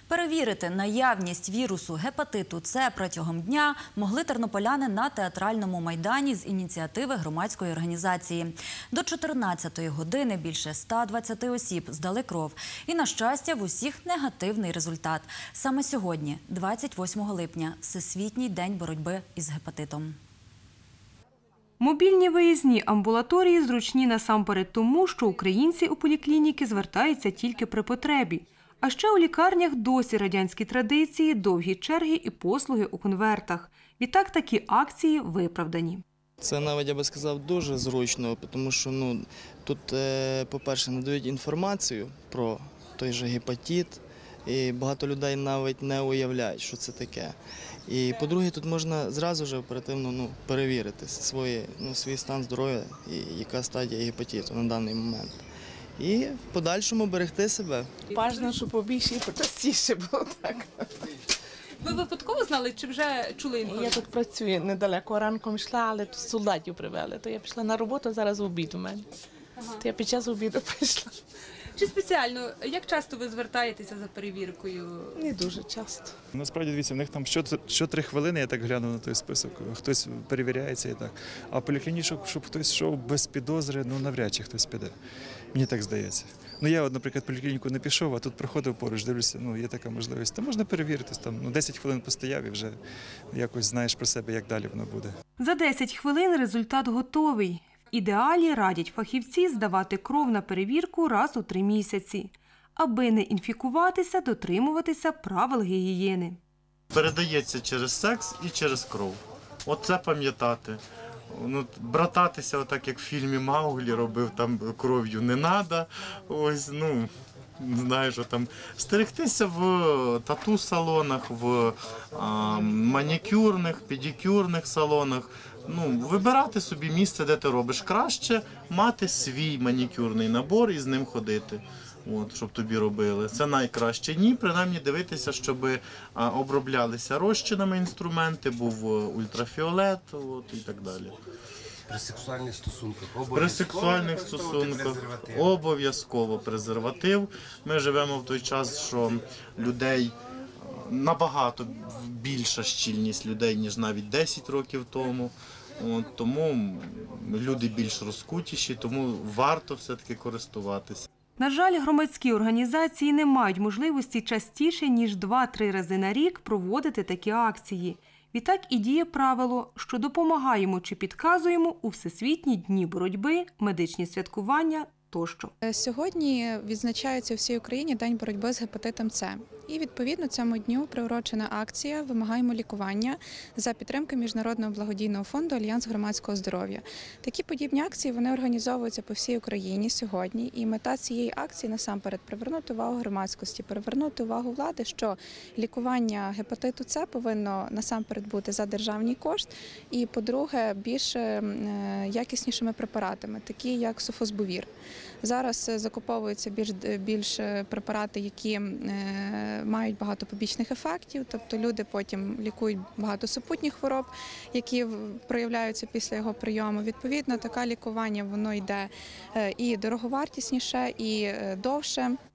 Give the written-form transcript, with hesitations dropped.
Перевірити наявність вірусу гепатиту С протягом дня могли тернополяни на Театральному майдані з ініціативи громадської організації. До 14-ї години більше 120 осіб здали кров. І, на щастя, в усіх негативний результат. Саме сьогодні, 28 липня, Всесвітній день боротьби із гепатитом. Мобільні виїзні амбулаторії зручні насамперед тому, що українці у поліклініки звертаються тільки при потребі. А ще у лікарнях досі радянські традиції, довгі черги і послуги у конвертах. Відтак такі акції виправдані. Це навіть, я би сказав, дуже зручно, тому що тут, по-перше, надають інформацію про той же гепатит, і багато людей навіть не уявляють, що це таке. І, по-друге, тут можна зразу ж оперативно перевірити свій стан здоров'я і яка стадія гепатиту на даний момент. І в подальшому берегти себе. Бажано, щоб побільше і почастіше було так. Ви випадково знали, чи вже чули інформацію? Я тут працюю недалеко, ранком йшла, але тут солдатів привели. То я пішла на роботу, зараз обід у мене. То я під час обіду прийшла. Чи спеціально? Як часто ви звертаєтеся за перевіркою? Не дуже часто. Насправді, дивіться, в них там що 3 хвилини, я так глянув на той список, хтось перевіряється і так. А в поліклінічок, щоб хтось йшов без підозри, навряд чи хтось піде. Мені так здається. Я, наприклад, в поліклініку не пішов, а тут проходив поруч, дивлюся, є така можливість. Та можна перевіритись, 10 хвилин постояв і вже якось знаєш про себе, як далі воно буде. За 10 хвилин результат готовий. В ідеалі радять фахівці здавати кров на перевірку раз у 3 місяці. Аби не інфікуватися, дотримуватися правил гігієни. Передається через секс і через кров. Оце пам'ятати. Брататися, отак як в фільмі Мауглі робив, там кров'ю не треба. Стерегтися в тату-салонах, в манікюрних, педикюрних салонах. Вибирати собі місце, де ти робиш. Краще мати свій манікюрний набор і з ним ходити, щоб тобі робили. Це найкраще. Ні, принаймні дивитися, щоб оброблялися розчинами інструменти, був ультрафіолет і так далі. При сексуальних стосунках обов'язково презерватив. Ми живемо в той час, що людей набагато більша щільність людей, ніж навіть 10 років тому. Тому люди більш розкутіші, тому варто все-таки користуватися. На жаль, громадські організації не мають можливості частіше, ніж 2-3 рази на рік проводити такі акції. Відтак і діє правило, що допомагаємо чи підказуємо у Всесвітні дні боротьби, медичні святкування тощо. Сьогодні відзначається у всій Україні День боротьби з гепатитом С. І, відповідно, цьому дню приурочена акція «Вимагаємо лікування» за підтримки Міжнародного благодійного фонду «Альянс громадського здоров'я». Такі подібні акції, вони організовуються по всій Україні сьогодні. І мета цієї акції насамперед привернути увагу громадськості, привернути увагу влади, що лікування гепатиту С повинно насамперед бути за державний кошт і, по-друге, більш якіснішими препаратами, такі як софосбувір. Зараз закуповуються більш препарати, які мають багато побічних ефектів, тобто люди потім лікують багато супутніх хвороб, які проявляються після його прийому. Відповідно, таке лікування, воно йде і дороговартісніше, і довше.